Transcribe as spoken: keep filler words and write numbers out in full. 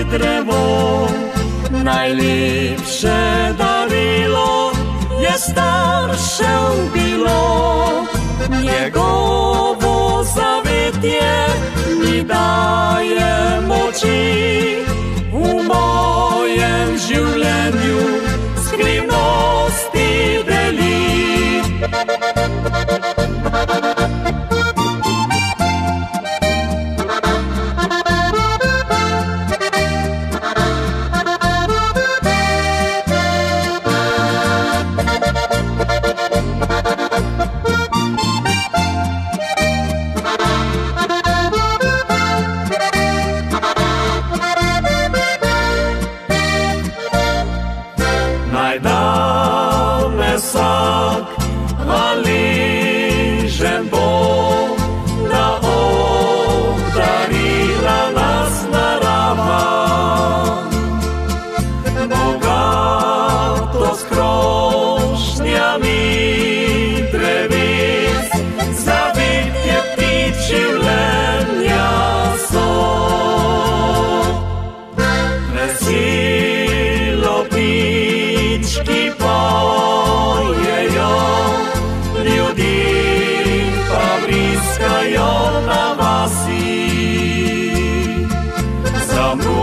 drevo. Najlepše darilo je staršev bilo, njegovo zavetje mi daje moči. V mojem življenju skrivnosti deli. Naj da me vsak hvaležen bo, da obdarila nas narava. Bogato s krošnjami dreves, zavetje ptič življenja so. Veselo ptički pojejo, ljudje pa vriskajo na vasi. Za